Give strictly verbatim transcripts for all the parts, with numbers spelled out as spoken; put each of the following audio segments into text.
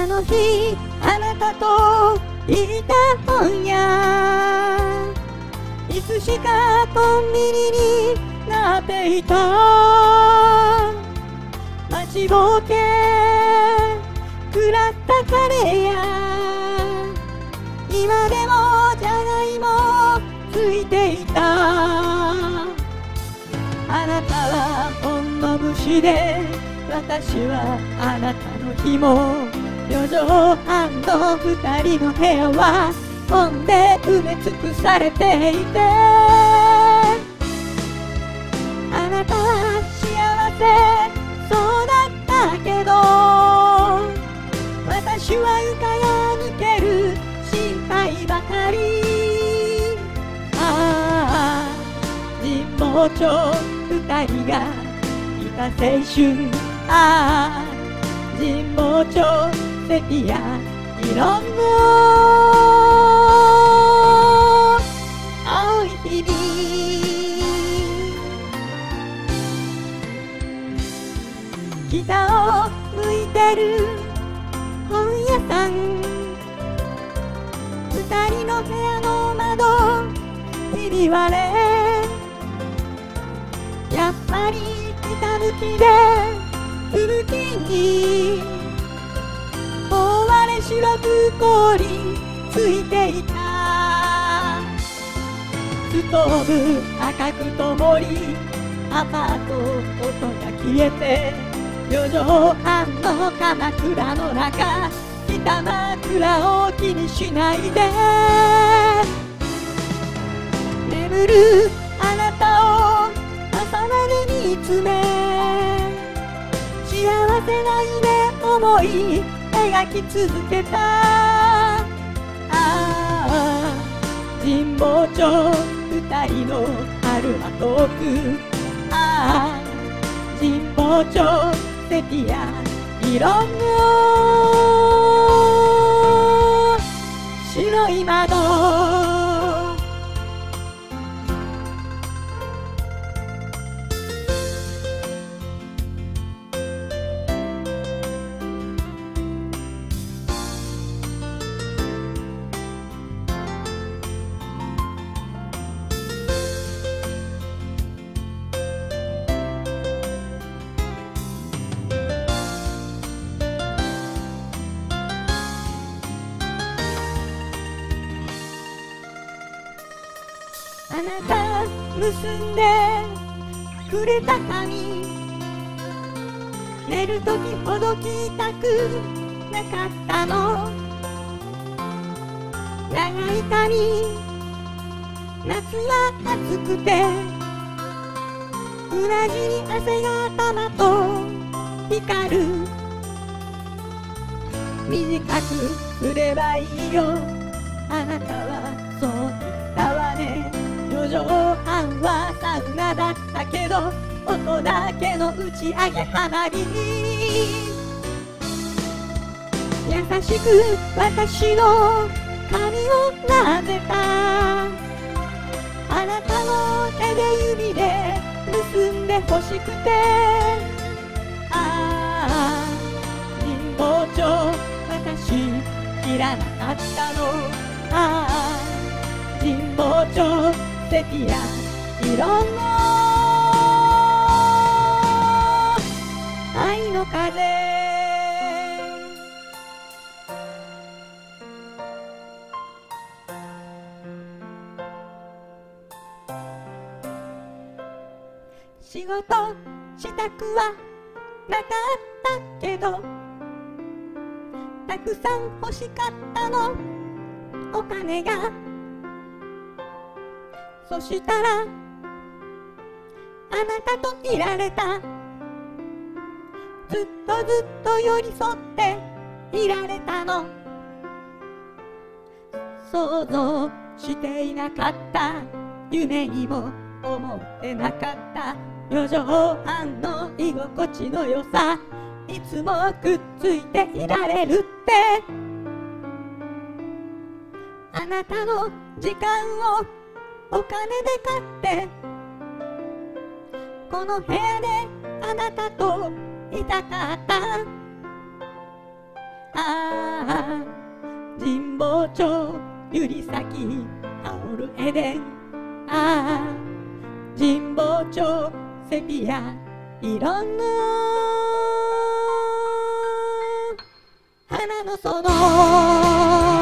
の日あなたといた本屋、いつしかコンビニになっていた。待ちぼうけ食らったカレーや、今でもじゃがいもついていた。あなたは本の虫で、私はあなたの紐。四畳半の二人の部屋は本で埋め尽くされていて、あなたは幸せそうだったけど、私は床が抜ける心配ばかり。ああ、神保町二人がいた青春。ああ、神保町セピア色の青い日々。北を向いてる本屋さん、二人の部屋の窓ひび割れ、やっぱり北向きで吹雪に覆われ白く凍りついていた。ストーブ赤く灯り、アパート音が消えて、四畳半の鎌倉の中、北枕を気にしないで。眠るあなたを朝まで見つめ、幸せな夢思い描き続けた。ああ、神保町二人の春は遠く。ああ、神保町セピア色の白い窓。あなた結んでくれた髪、寝るときほどきたくなかったの。長い髪、夏は暑くてうなじに汗がたまと光る。短くすればいいよ、あなたはそう言ったわね。四畳半はサウナだったけど、音だけの打ち上げ花火。優しく私の髪をなでた。あなたの手で指で結んで欲しくて。ああ、神保町私知らなかったの。ああ、神保町セピア色の愛の風。仕事したくはなかったけど、たくさん欲しかったのお金が。そしたらあなたといられた。ずっとずっと寄り添っていられたの。想像していなかった、夢にも思ってなかった四畳半の居心地の良さ。いつもくっついていられるって。あなたの時間をお金で買って、この部屋であなたといたかった。 ああ神保町ゆり咲きタオルエデン、ああ神保町セピアいろんな花の園。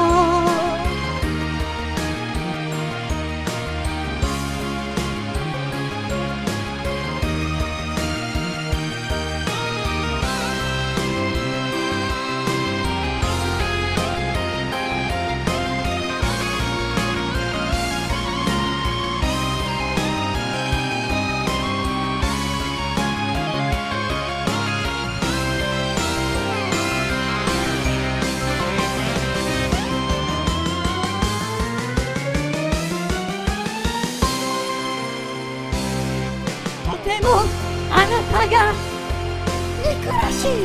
とてもあなたが憎らしい、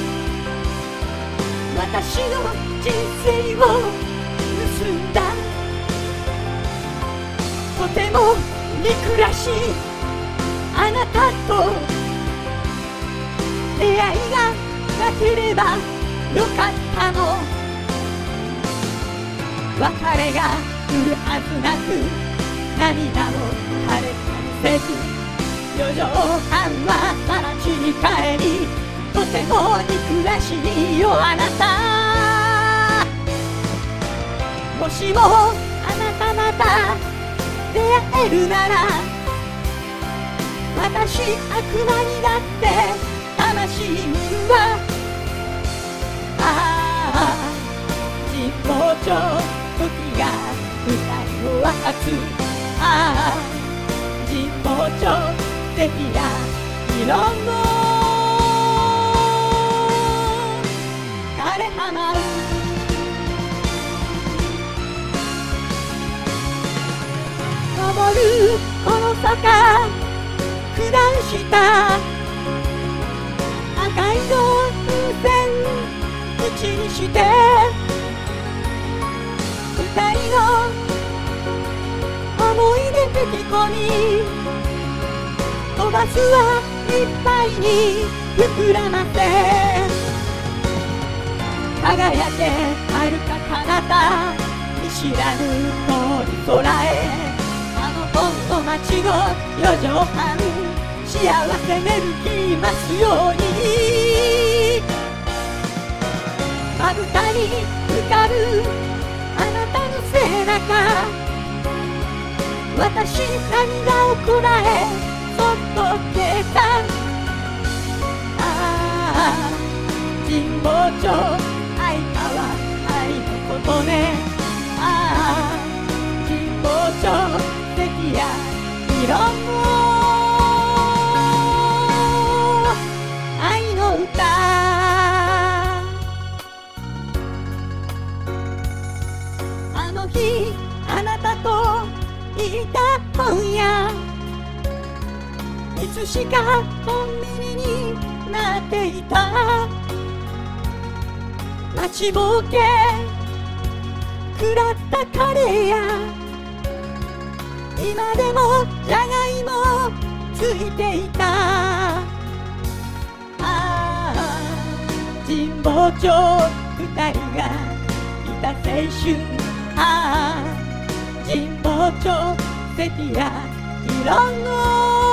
私の人生を盗んだ。とても憎らしいあなたと出会いがなければよかったの。別れが来るはずなく涙を晴れたりせず、四畳半はさら地に帰り、とても憎らしいよあなた。もしもあなたまた出会えるなら、私悪魔になって魂売るわ。ああ神保町時が二人を分かつ、ああ神保町セピアいろんな枯れ葉舞う。登るこの坂下した赤いの線口にして二人の思い出吹き込み、飛ばすはいっぱいに膨らませ、輝け遥か彼方見知らぬ遠い空へ。あの本の街の四畳半幸せめるきますように。まぶたに浮かぶあなたの背中、私涙をこらえそっと消えた。ああ神保町愛川愛のことね。ああ神保町セピアいろんな愛の歌。あの日あなたといた本屋、いつしかコンビニになっていた。待ちぼうけ食らったカレーや今でもじゃがいもついていた。ああ神保町二人がいた青春、ああ神保町セピアいろんな